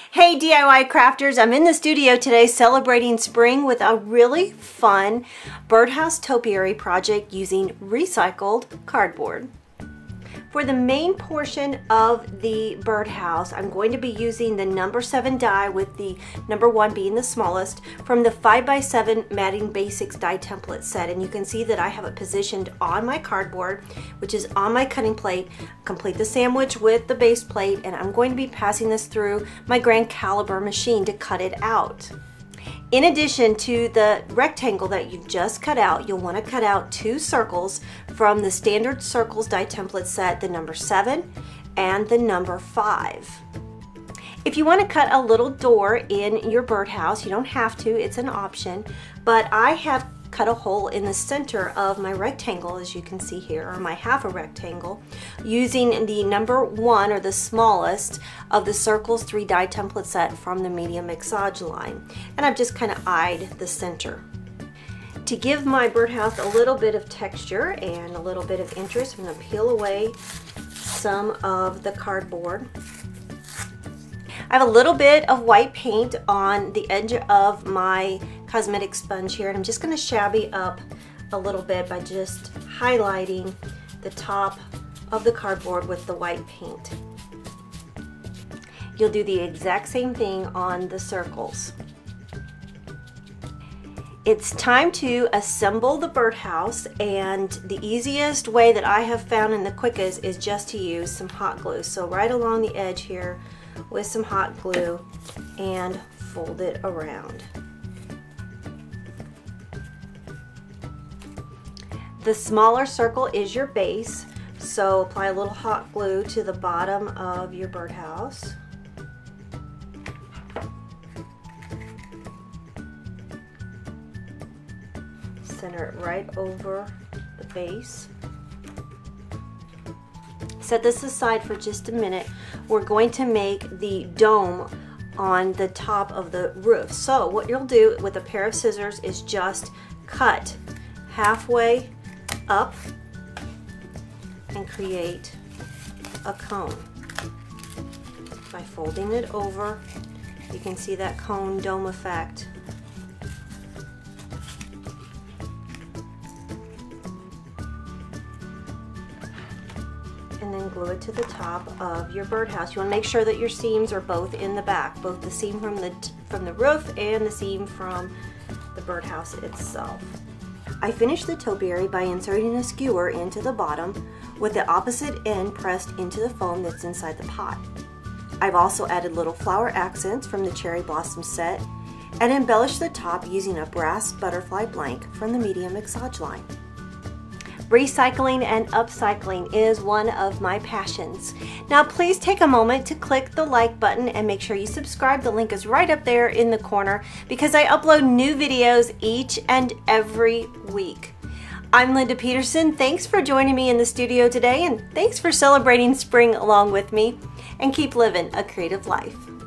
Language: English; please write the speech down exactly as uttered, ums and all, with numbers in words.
Hey D I Y crafters, I'm in the studio today celebrating spring with a really fun birdhouse topiary project using recycled cardboard. For the main portion of the birdhouse, I'm going to be using the number seven die with the number one being the smallest from the five by seven Matting Basics die template set. And you can see that I have it positioned on my cardboard, which is on my cutting plate. Complete the sandwich with the base plate, and I'm going to be passing this through my Grand Calibur machine to cut it out. In addition to the rectangle that you just cut out, you'll want to cut out two circles from the standard circles die template set, the number seven and the number five. If you want to cut a little door in your birdhouse, you don't have to, it's an option, but I have cut a hole in the center of my rectangle, as you can see here, or my half a rectangle, using the number one or the smallest of the circles three die template set from the medium Mixáge line. And I've just kind of eyed the center. To give my birdhouse a little bit of texture and a little bit of interest, I'm going to peel away some of the cardboard. I have a little bit of white paint on the edge of my cosmetic sponge here, and I'm just going to shabby up a little bit by just highlighting the top of the cardboard with the white paint. You'll do the exact same thing on the circles. It's time to assemble the birdhouse, and the easiest way that I have found and the quickest is just to use some hot glue. So right along the edge here with some hot glue and fold it around. The smaller circle is your base, so apply a little hot glue to the bottom of your birdhouse. Center it right over the base. Set this aside for just a minute. We're going to make the dome on the top of the roof. So what you'll do with a pair of scissors is just cut halfway up and create a cone. By folding it over, you can see that cone dome effect. And then glue it to the top of your birdhouse. You want to make sure that your seams are both in the back, both the seam from the from the roof and the seam from the birdhouse itself. I finished the topiary by inserting a skewer into the bottom with the opposite end pressed into the foam that's inside the pot. I've also added little flower accents from the cherry blossom set and embellished the top using a brass butterfly blank from the medium Mixáge line. Recycling and upcycling is one of my passions. Now please take a moment to click the like button and make sure you subscribe. The link is right up there in the corner because I upload new videos each and every week. I'm Linda Peterson. Thanks for joining me in the studio today, and thanks for celebrating spring along with me, and keep living a creative life.